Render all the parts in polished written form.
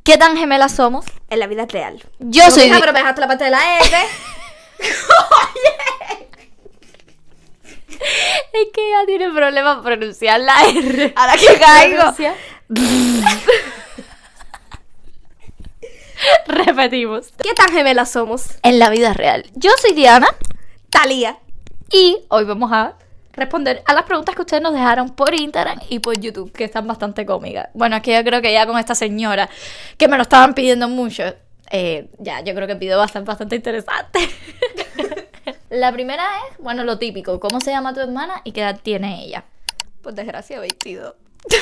¿Qué tan gemelas somos? En la vida real. Yo soy... Mija, pero me dejaste la parte de la R. Es que ella tiene problemas para pronunciar la R. Ahora que caigo. Pronuncia. Repetimos. ¿Qué tan gemelas somos? En la vida real. Yo soy Diana. Talía. Y hoy vamos a responder a las preguntas que ustedes nos dejaron por Instagram y por YouTube, que están bastante cómicas. Bueno, es que yo creo que ya con esta señora, que me lo estaban pidiendo mucho, yo creo que pido bastante interesante. La primera es, bueno, lo típico. ¿Cómo se llama tu hermana y qué edad tiene ella? Por desgracia, 22.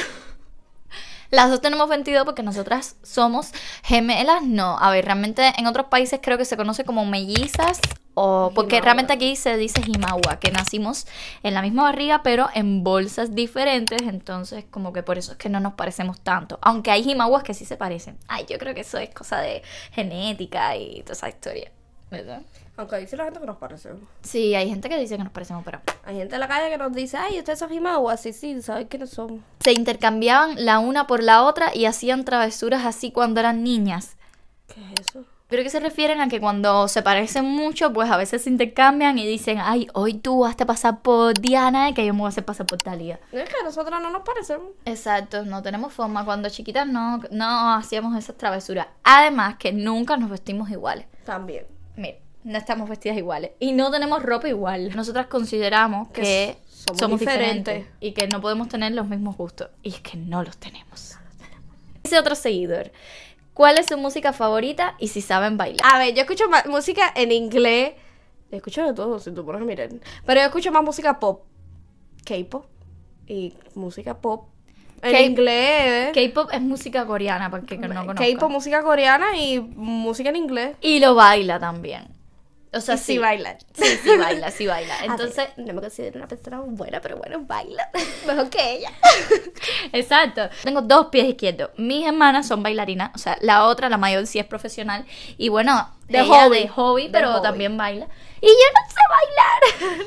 Las dos tenemos 22 porque nosotras somos gemelas. No, a ver, realmente en otros países creo que se conoce como mellizas. O porque Jimagua. realmente aquí se dice jimagua, que nacimos en la misma barriga pero en bolsas diferentes. Entonces como que por eso es que no nos parecemos tanto. Aunque hay jimaguas que sí se parecen. Ay, yo creo que eso es cosa de genética y toda esa historia, ¿verdad? Aunque dice la gente que nos parecemos. Sí, hay gente que dice que nos parecemos, pero... Hay gente en la calle que nos dice, ay, ustedes son jimaguas. Sí, ¿saben quiénes somos? Se intercambiaban la una por la otra y hacían travesuras así cuando eran niñas. ¿Qué es eso? Creo que se refieren a que cuando se parecen mucho, pues a veces se intercambian y dicen, ay, hoy tú vas a pasar por Diana y que yo me voy a hacer pasar por Talía. Es que nosotras no nos parecemos. Exacto, no tenemos forma. Cuando chiquitas no hacíamos esas travesuras. Además que nunca nos vestimos iguales. También. Mira, no estamos vestidas iguales. Y no tenemos ropa igual. Nosotras consideramos que somos diferentes y que no podemos tener los mismos gustos. Y es que no los tenemos. Dice otro seguidor, ¿cuál es su música favorita y si saben bailar? A ver, yo escucho más música en inglés. Escucho de todo, si tú pones a mirar. Pero yo escucho más música pop. K-pop. Y música pop. En inglés. K-pop es música coreana, porque que no conozco. K-pop, música coreana y música en inglés. Y lo baila también. O sea, Y sí baila. Sí baila. Entonces, no me considero una persona buena, pero bueno, baila. Mejor que ella. exacto. Tengo dos pies izquierdos. Mis hermanas son bailarinas. O sea, la otra, la mayor, sí es profesional. Y bueno, De ella hobby. de hobby, pero hobby. también baila. Y yo no sé bailar.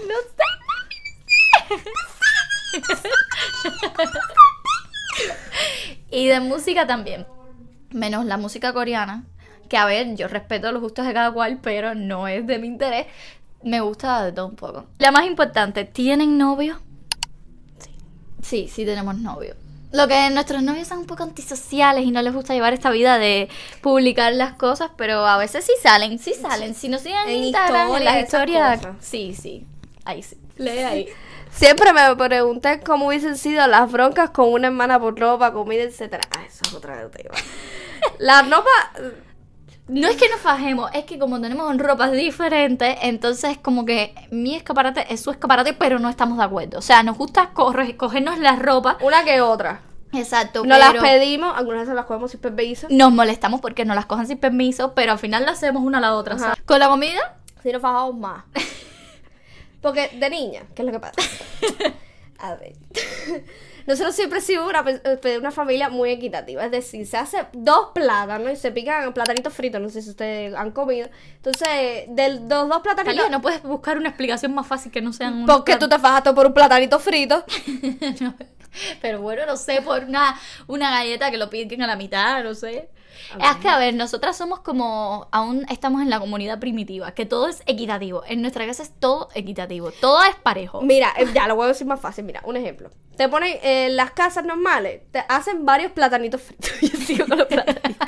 Y de música también. Menos la música coreana. Que a ver, yo respeto los gustos de cada cual, pero no es de mi interés. Me gusta de todo un poco. La más importante, ¿tienen novio? Sí, tenemos novio. Lo que nuestros novios son un poco antisociales y no les gusta llevar esta vida de publicar las cosas, pero a veces sí salen. Si nos siguen en Instagram, en las historias, historias, esas cosas. sí. Ahí sí. Lee ahí. Siempre me pregunté cómo hubiesen sido las broncas con una hermana por ropa, comida, etcétera. Ah, eso es otra tema. La ropa... No es que nos fajemos, es que como tenemos ropas diferentes, entonces como que mi escaparate es su escaparate, pero no estamos de acuerdo. O sea, nos gusta cogernos la ropa. Una que otra. Exacto, Nos pero las pedimos, algunas veces las cogemos sin permiso. nos molestamos porque nos las cojan sin permiso, pero al final las hacemos una a la otra. Ajá. ¿Sabes? Con la comida, Si nos fajamos más. Porque de niña, ¿qué es lo que pasa? A ver. Nosotros siempre hemos sido una familia muy equitativa. Es decir, se hace 2 plátanos y se pican platanitos fritos. No sé si ustedes han comido. Entonces, de los 2 platanitos... Talía, no puedes buscar una explicación más fácil que no sean unos Porque tú te fajaste por un platanito frito. No, pero bueno, no sé, por una galleta que lo piquen a la mitad, no sé. Es que, a ver, nosotras somos como, aún estamos en la comunidad primitiva, que todo es equitativo. En nuestra casa es todo equitativo, todo es parejo. Mira, ya lo voy a decir más fácil. Mira, un ejemplo. Te ponen en las casas normales, te hacen varios platanitos fritos. Yo sigo con los platanitos.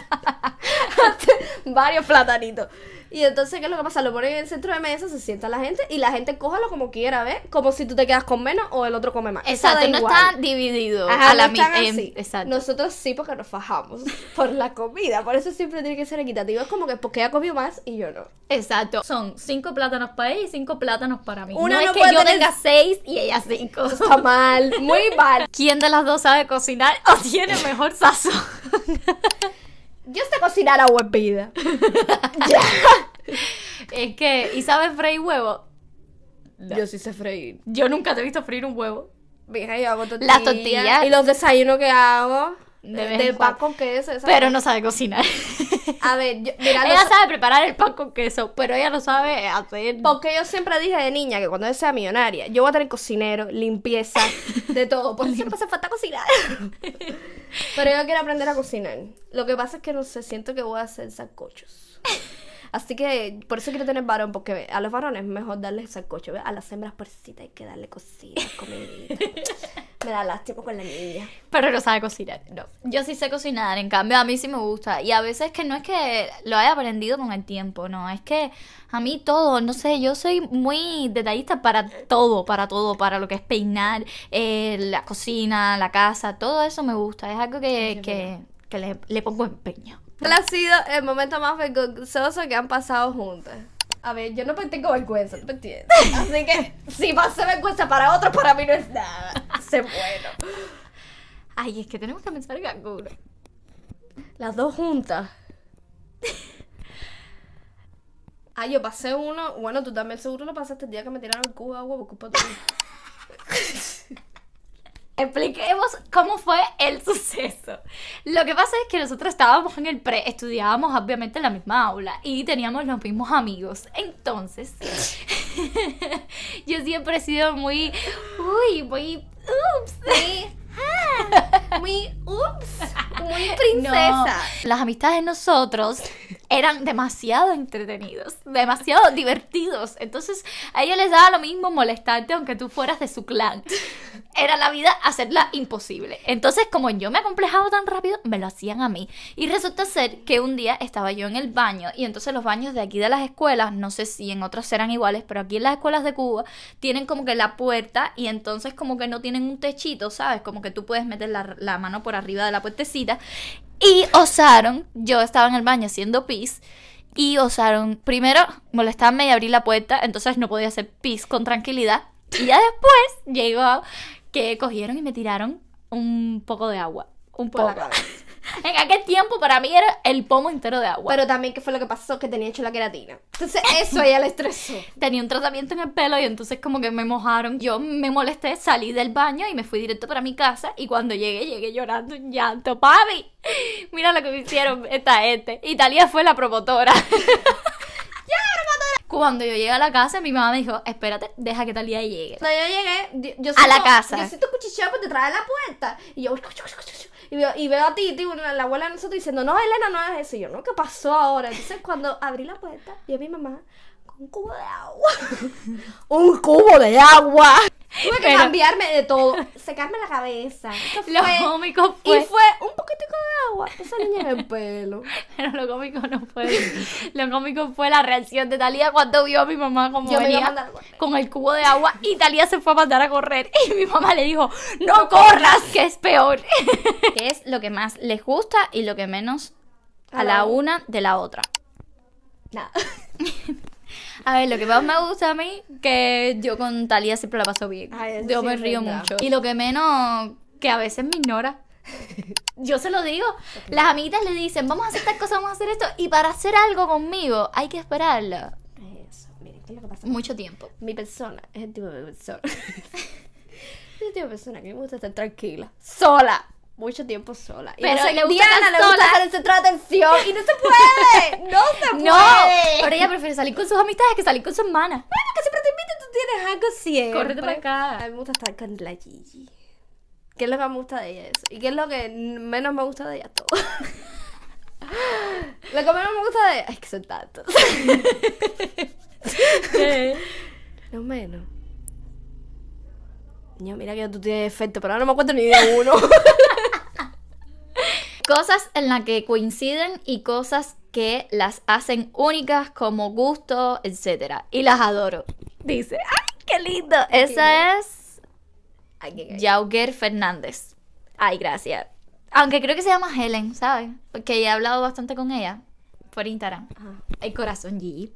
Hacen varios platanitos. Y entonces, ¿qué es lo que pasa? Lo ponen en el centro de mesa, se sienta la gente y la gente cójalo como quiera, ¿ves? Como si tú te quedas con menos o el otro come más. Eso Exacto, da no igual. está dividido. Ajá, a la no están así. Exacto. Nosotros sí, porque nos fajamos por la comida. Por eso siempre tiene que ser equitativo. Es como que porque ella comió más y yo no. Exacto. Son 5 plátanos para ella y 5 plátanos para mí. Una no es no que puede yo tener- tenga 6 y ella 5. Eso está mal, muy mal. ¿Quién de las dos sabe cocinar o tiene mejor sazón? Yo sé cocinar agua hervida. Es que, ¿y sabes freír huevo? No. Yo sí sé freír. Yo nunca te he visto freír un huevo. Mija, yo hago tortillas. Las tortillas. Y los desayunos que hago. de vez del en pan cuando. con queso. esa Pero cosa. no sabe cocinar. A ver, mira, Ella sabe preparar el pan con queso, pero ella no sabe hacer. porque yo siempre dije de niña que cuando yo sea millonaria, yo voy a tener cocinero, limpieza, de todo. Porque siempre hace falta cocinar. Pero yo quiero aprender a cocinar. Lo que pasa es que no sé, siento que voy a hacer sancochos. Así que por eso quiero tener varón, porque a los varones es mejor darles sancocho, ¿ves? A las hembras porcitas hay que darle cocina, comidita. Me da lástima con la niña. Pero no sabe cocinar, no. Yo sí sé cocinar, en cambio a mí sí me gusta. Y a veces que no es que lo haya aprendido con el tiempo, no. Es que a mí todo, no sé, yo soy muy detallista para todo, para lo que es peinar, la cocina, la casa, todo eso me gusta. Es algo que le pongo empeño. ¿Cuál ha sido el momento más vergonzoso que han pasado juntas? A ver, yo no tengo vergüenza, ¿tú me entiendes? Así que si pasé vergüenza para otros, para mí no es nada. Sé bueno. Ay, es que tenemos que pensar en alguno. Las dos juntas. Ay, yo pasé uno. Bueno, tú también seguro lo pasaste el día que me tiraron el cubo de agua por culpa tuya. Expliquemos cómo fue el suceso. Lo que pasa es que nosotros estábamos en el pre, estudiábamos obviamente en la misma aula y teníamos los mismos amigos. Entonces, yo siempre he sido muy Muy princesa. No, las amistades de nosotros eran demasiado entretenidos, demasiado divertidos. Entonces, a ellos les daba lo mismo molestarte aunque tú fueras de su clan. Era la vida hacerla imposible. Entonces, como yo me acomplejaba tan rápido, me lo hacían a mí. Y resulta ser que un día estaba yo en el baño, y entonces los baños de aquí de las escuelas, no sé si en otros serán iguales, pero aquí en las escuelas de Cuba tienen como que la puerta, y entonces como que no tienen un techito, ¿sabes? Como que tú puedes meter la mano por arriba de la puertecita. Y osaron, yo estaba en el baño haciendo pis, y osaron primero molestarme y abrir la puerta, entonces no podía hacer pis con tranquilidad. Y ya después llegó que cogieron y me tiraron un poco de agua. Un Por la poco. cabeza. En aquel tiempo para mí era el pomo entero de agua. Pero también, ¿qué fue lo que pasó? Que tenía hecho la queratina. Entonces, eso a ella le estresó. Tenía un tratamiento en el pelo y entonces como que me mojaron. Yo me molesté, salí del baño y me fui directo para mi casa. Y cuando llegué llorando en llanto. ¡Papi! Mira lo que me hicieron esta gente. Y Talía fue la promotora. Cuando yo llegué a la casa, mi mamá me dijo, espérate, deja que Talía llegue. Cuando yo llegué, yo A la casa. Yo siento cuchicheo por detrás de la puerta. Y yo, y veo a Titi, la abuela de nosotros, diciendo, no, Elena, no hagas eso. Y yo, no, ¿qué pasó ahora? Entonces, cuando abrí la puerta, vi a mi mamá con un cubo de agua. ¡Un cubo de agua! Tuve que Pero- cambiarme de todo, secarme la cabeza. Eso Lo fue- cómico Y fue... fue un poquitico de agua. Esa niña en el pelo. Pero lo cómico no fue eso. Lo cómico fue la reacción de Talía cuando vio a mi mamá como Yo me iba a venía mandar a correr. con el cubo de agua y Talía se fue a mandar a correr y mi mamá le dijo, no corras, que es peor. ¿Qué es lo que más les gusta y lo que menos a la una de la otra? Nada. A ver, lo que más me gusta a mí, que yo con Talía siempre la paso bien. Ay, eso Yo sí me es río verdad. mucho. Y lo que menos, que a veces me ignora. Yo se lo digo. Las amiguitas le dicen, vamos a hacer tal cosa, vamos a hacer esto. Y para hacer algo conmigo, hay que esperarlo Eso, miren, ¿qué es lo que pasa? mucho tiempo. Mi persona es el tipo de persona. Es el tipo de persona que me gusta estar tranquila. Sola. Mucho tiempo sola. Y Pero no sé, le gusta Diana estar le gusta sola. ser el centro de atención. Y no se puede. No se puede. No, pero ella prefiere salir con sus amistades que salir con su hermana. Bueno, que siempre te inviten, tú tienes algo siempre. Córrete para acá. A mí me gusta estar con la Gigi. ¿Qué es lo que más me gusta de ella? Eso. ¿Y qué es lo que menos me gusta de ella? Todo. Lo que menos me gusta de ella es que son tantos. Lo menos. Niño, mira que tú tienes efecto, pero ahora no me acuerdo ni de uno. Cosas en las que coinciden y cosas que las hacen únicas como gusto, etcétera. Y las adoro. Dice, ¡ay, qué lindo! Esa es Ay, qué Yauguer Fernández. Ay, gracias. Aunque creo que se llama Helen, ¿sabes? Porque he hablado bastante con ella por Instagram. Ajá. El corazón Gigi.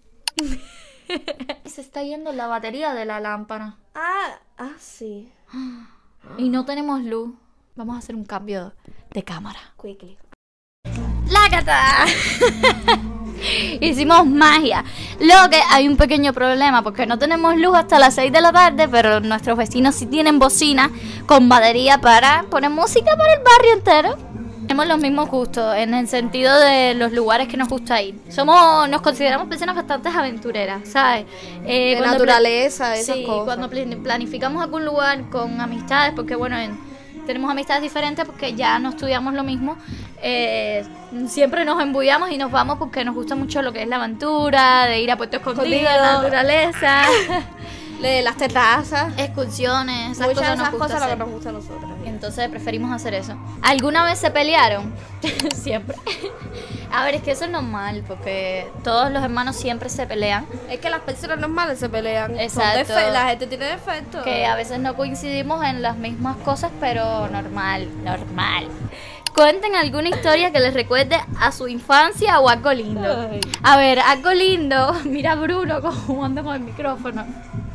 Se está yendo la batería de la lámpara. Sí. Y no tenemos luz. Vamos a hacer un cambio de cámara. Quickly. ¡Lácata! Hicimos magia. Lo que hay un pequeño problema porque no tenemos luz hasta las 6 de la tarde, pero nuestros vecinos sí tienen bocina con batería para poner música para el barrio entero. Tenemos los mismos gustos en el sentido de los lugares que nos gusta ir. Nos consideramos personas bastante aventureras, ¿sabes? De naturaleza, esas sí, cosas. Cuando planificamos algún lugar con amistades, porque bueno, tenemos amistades diferentes porque ya no estudiamos lo mismo. Siempre nos embullamos y nos vamos porque nos gusta mucho lo que es la aventura, de ir a Puerto Escondido, la naturaleza, de las terrazas, excursiones, esas muchas de cosas esas nos cosas gusta lo que hacer. nos gusta a nosotros. Entonces preferimos hacer eso. ¿Alguna vez se pelearon? Siempre. A ver, es que eso es normal, porque todos los hermanos siempre se pelean. Es que las personas normales se pelean. Exacto. La gente tiene defectos. Que a veces no coincidimos en las mismas cosas, pero normal. Cuenten alguna historia que les recuerde a su infancia o algo lindo. Ay. A ver, algo lindo. Mira a Bruno como anda con el micrófono.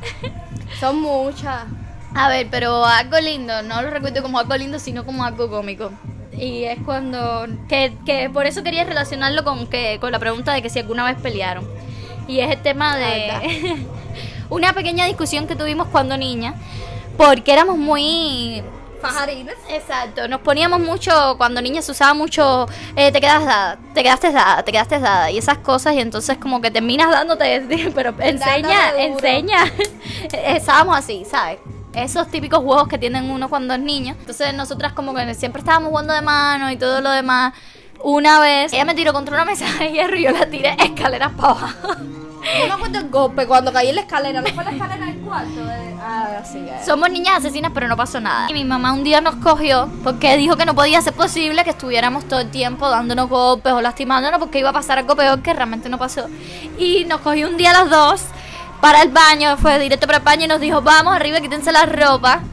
Son muchas. A ver, pero algo lindo, no lo recuerdo como algo lindo, sino como algo cómico. Y es cuando... Que por eso quería relacionarlo con la pregunta de que si alguna vez pelearon. Y es el tema de... una pequeña discusión que tuvimos cuando niña, porque éramos muy... Pajarines. Exacto, nos poníamos mucho, cuando niñas se usaba mucho, te quedaste dada, y esas cosas, y entonces como que terminas dándote, pero enseña. Estábamos así, ¿sabes? Esos típicos juegos que tienen uno cuando es niño. Entonces nosotras como que siempre estábamos jugando de mano y todo lo demás. Una vez, ella me tiró contra una mesa de hierro y yo la tiré escaleras para abajo. Yo me acuerdo el golpe cuando caí en la escalera. ¿No fue la escalera del cuarto? Así es. Somos niñas asesinas, pero no pasó nada. Y mi mamá un día nos cogió porque dijo que no podía ser posible que estuviéramos todo el tiempo dándonos golpes o lastimándonos porque iba a pasar algo peor que realmente no pasó. Y nos cogió un día a las dos para el baño, fue directo para el baño y nos dijo, vamos arriba, quítense la ropa.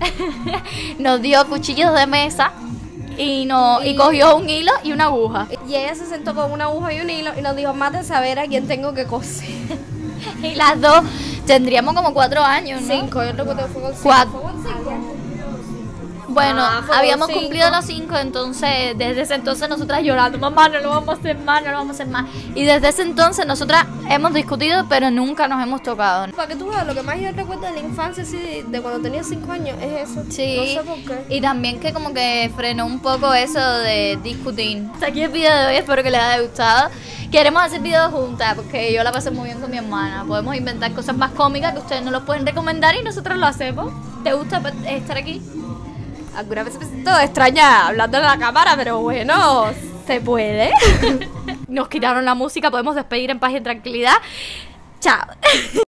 Nos dio cuchillos de mesa y cogió un hilo y una aguja. Y ella se sentó con una aguja y un hilo y nos dijo, mátense a ver a quién tengo que coser. Y las dos tendríamos como 4 años, ¿no? 5, yo recuerdo que fue con 5. Cuatro. ¿Fue con 5? Bueno, fue habíamos con cinco. cumplido los 5, entonces desde ese entonces nosotras llorando, mamá, no lo vamos a hacer más, no lo vamos a hacer más. Y desde ese entonces nosotras hemos discutido, pero nunca nos hemos tocado. Para que tú veas, lo que más yo recuerdo de la infancia, sí, de cuando tenía 5 años, es eso. Sí, No sé por qué. y también que como que frenó un poco eso de discutir. Hasta aquí el video de hoy, espero que les haya gustado. Queremos hacer videos juntas, porque yo la pasé muy bien con mi hermana. Podemos inventar cosas más cómicas que ustedes nos lo pueden recomendar y nosotros lo hacemos. ¿Te gusta estar aquí? Algunas veces me siento extraña hablando en la cámara, pero bueno, se puede. Nos quitaron la música, podemos despedir en paz y en tranquilidad. Chao.